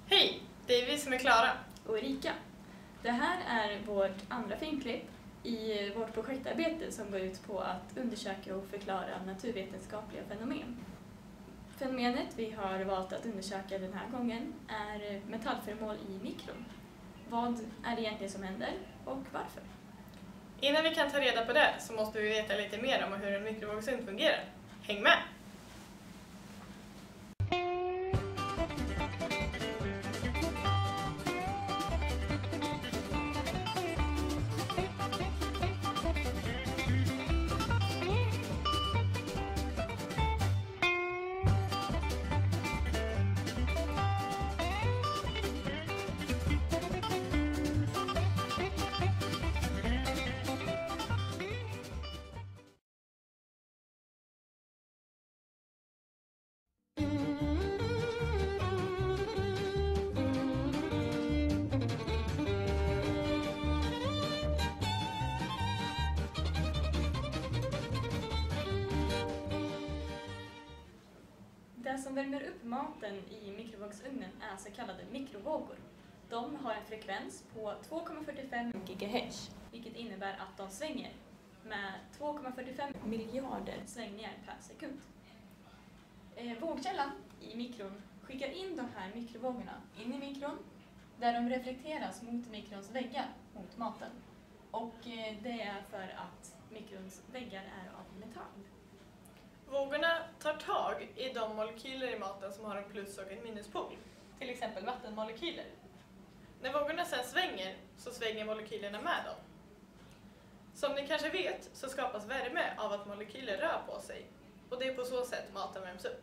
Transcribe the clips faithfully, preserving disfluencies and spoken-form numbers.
Hej, det är vi som är Klara och Erika. Det här är vårt andra filmklipp i vårt projektarbete som går ut på att undersöka och förklara naturvetenskapliga fenomen. Fenomenet vi har valt att undersöka den här gången är metallföremål i mikron. Vad är det egentligen som händer och varför? Innan vi kan ta reda på det så måste vi veta lite mer om hur en mikrovågsugn fungerar. Häng med! Det som värmer upp maten i mikrovågsugnen är så kallade mikrovågor. De har en frekvens på två komma fyrtiofem gigahertz, vilket innebär att de svänger med två komma fyrtiofem miljarder svängningar per sekund. Eh, vågkällan i mikron skickar in de här mikrovågorna in i mikron, där de reflekteras mot mikrons väggar, mot maten. Och eh, det är för att mikrons väggar är av metall. Vågorna tar tag i de molekyler i maten som har en plus- och en minuspol, till exempel vattenmolekyler. När vågorna sedan svänger så svänger molekylerna med dem. Som ni kanske vet så skapas värme av att molekyler rör på sig, och det är på så sätt maten värms upp.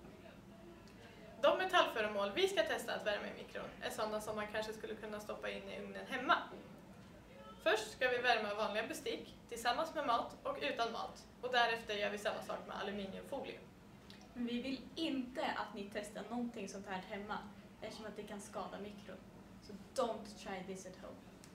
De metallföremål vi ska testa att värma i mikron är sådana som man kanske skulle kunna stoppa in i ugnen hemma. Först ska vi värma vanliga bestick tillsammans med mat och utan mat, och därefter gör vi samma sak med aluminiumfolie. Men vi vill inte att ni testar någonting sånt här hemma eftersom att det kan skada mikron. Så don't try this at home.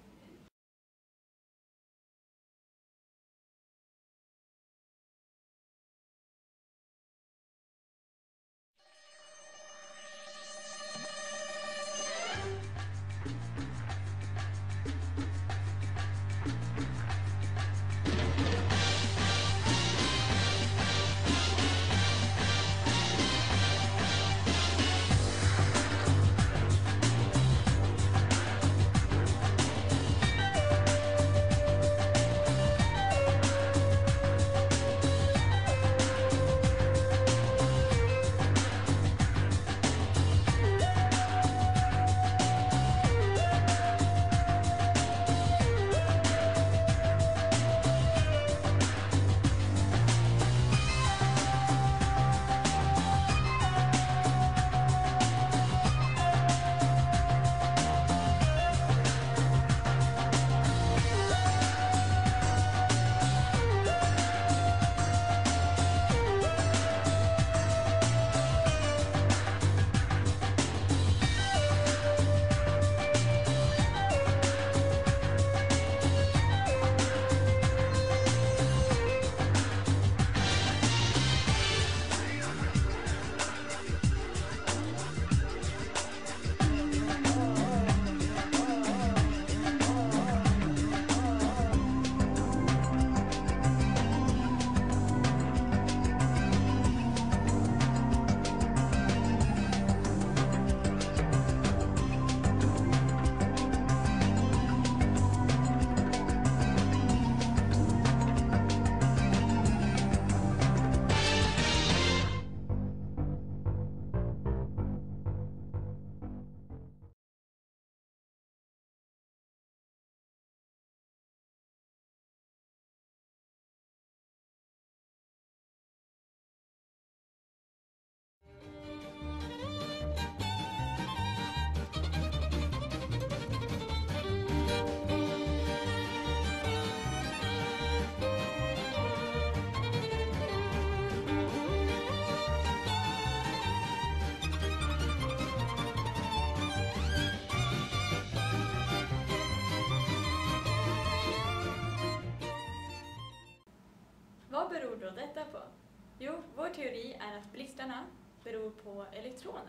Vad beror då detta på? Jo, vår teori är att blixtarna beror på elektroner,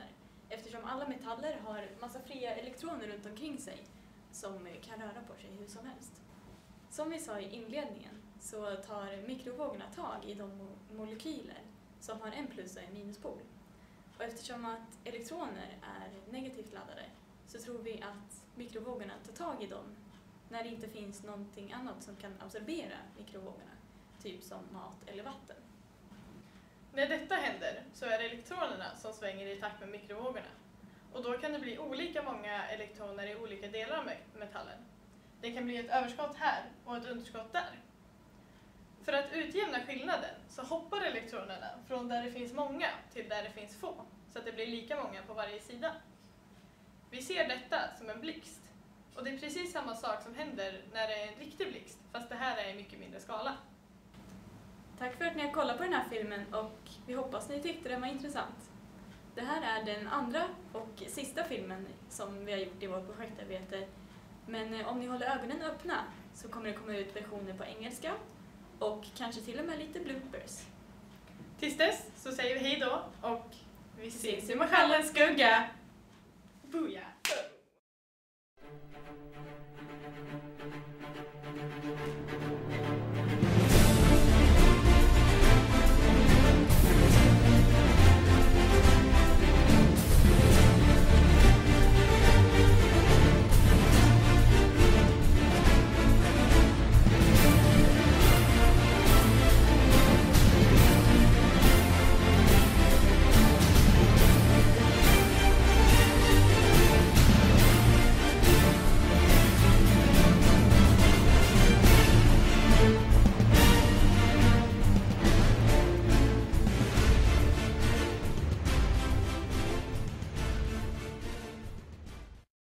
eftersom alla metaller har massa fria elektroner runt omkring sig som kan röra på sig hur som helst. Som vi sa i inledningen så tar mikrovågorna tag i de mo- molekyler som har en plus och en minuspol. Och eftersom att elektroner är negativt laddade så tror vi att mikrovågorna tar tag i dem när det inte finns någonting annat som kan absorbera mikrovågorna, typ som mat eller vatten. När detta händer så är det elektronerna som svänger i takt med mikrovågorna. Och då kan det bli olika många elektroner i olika delar av metallen. Det kan bli ett överskott här och ett underskott där. För att utjämna skillnaden så hoppar elektronerna från där det finns många till där det finns få, så att det blir lika många på varje sida. Vi ser detta som en blixt. Och det är precis samma sak som händer när det är en riktig blixt, fast det här är i mycket mindre skala. Tack för att ni har kollat på den här filmen och vi hoppas ni tyckte den var intressant. Det här är den andra och sista filmen som vi har gjort i vårt projektarbete. Men om ni håller ögonen öppna så kommer det komma ut versioner på engelska och kanske till och med lite bloopers. Tills dess så säger vi hej då och vi ses i Marschallens skugga! Booyah!